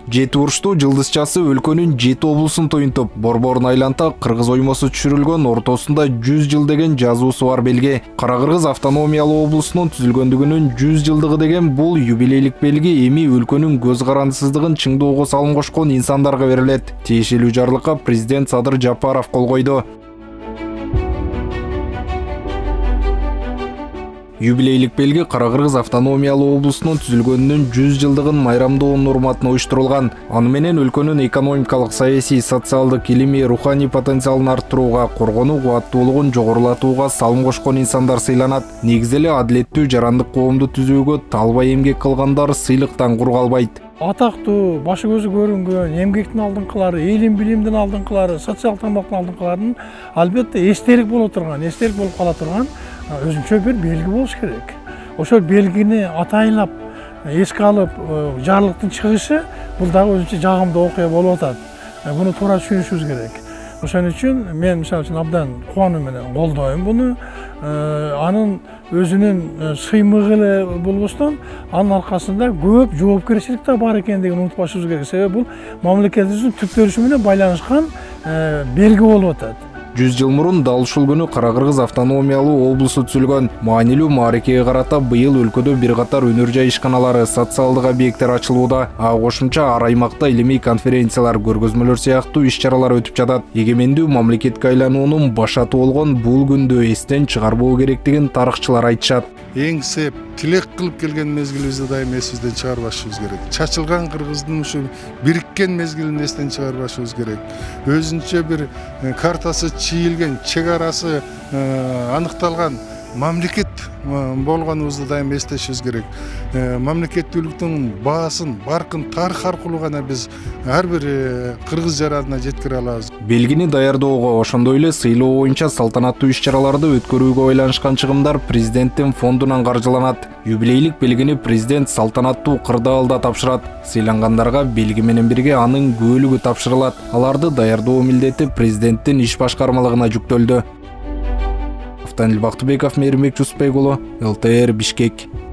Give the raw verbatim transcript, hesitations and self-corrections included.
Жети уруштуу жылдызчасы өлкөнүн жети облусун тоюнтуп, борборун айланта кыргыз оймосу түшүрүлгөн, ортосунда жүз жыл деген жазуусу бар белги. Кара-Кыргыз автономиялуу облусунун түзүлгөндүгүнүн жүз жылдыгы деген бул юбилейлик белги эми өлкөнүн көз карандысыздыгын чыңдоого салым кошкон инсандарга берилет. Тиешелүү жарлыкка президент Садыр Жапаров кол койду. Юбилейлик белги Кара-Кыргыз автономиялуу облусунун түзүлгөнүнүн жүз жылдыгын майрамдоонун урматына уюштурулган. Аны менен өлкөнүн экономикалык, саясий, социалдык, илимий, руханий потенциалын арттырууга, коргонуу кубаттуулугун жогорулатууга салым кошкон инсандар сыйланат. Негизи эле адилеттүү жарандык коомду түзүүгө талбай эмгек кылгандар сыйлыктан кур калбайт. Атактуу, башы көзү көрүнгөн, эмгектин алдыңкылары, илим билимдин алдыңкылары, социалдык тармактын алдыңкыларынын албетте эстелик боло турган, эстелик болуп кала турган өзүнчө бир белги болуш керек. Ошол белгини атайынлап эске алып, жарлыктын чыгышы бул дагы өзүнчө жагымдуу окуя болуп атат. Буну туура түшүнүшүбүз керек. Ошон үчүн мен мисалы үчүн абдан кубануу менен колдойм буну. Анын өзүнүн сыймыгы эле болбостон, анын аркасында көп жоопкерчилик да бар экендигин унутпашыбыз керек. Себеби бул мамлекетибиздин түптөлүшү менен байланышкан белги болуп атат. жүз жыл мурун дал ушул күнү Кара-Кыргыз автономиялуу облусу түзүлгөн. Маанилүү мааракеге карата быйыл өлкөдө бир катар өнөр жай ишканалары, социалдык объекттер ачылууда. А кошумча ар аймакта илимий конференциялар, көргөзмөлөр сыяктуу иш-чаралар өтүп жатат. Эгемендүү мамлекетке айлануунун башаты болгон бул күндү эстен чыгарбоо керектигин тарыхчылар айтышат. Эң сеп тилек кылып келген мезгилибизди дайым эсибизден чыгарбашыбыз керек. Чачылган кыргыздын ушу бириккен мезгилин эстен чыгарбашыбыз керек. Өзүнчө бир картасы чийилген, чек арасы аныкталган мамлекет болгонубузду дайым эстешибиз керек. Мамлекеттүүлүктүн баасын, баркын тарых аркылуу гана биз ар бир кыргыз жаранына жеткире алабыз. Белгини даярдоого, ошондой эле сыйлоо боюнча салтанаттуу иш-чараларды өткөрүүгө байланышкан чыгымдар президенттин фондунан каржыланат. Юбилейлик белгини президент салтанаттуу кырдаалда тапшырат. Сыйлангандарга белги менен бирге анын көөлүгү тапшырылат. Аларды даярдоо милдети президенттин иш башкармалыгына жүктөлдү. Бактыбеков, Мээринбек Жусупбек уулу, эл тэ эр Бишкек.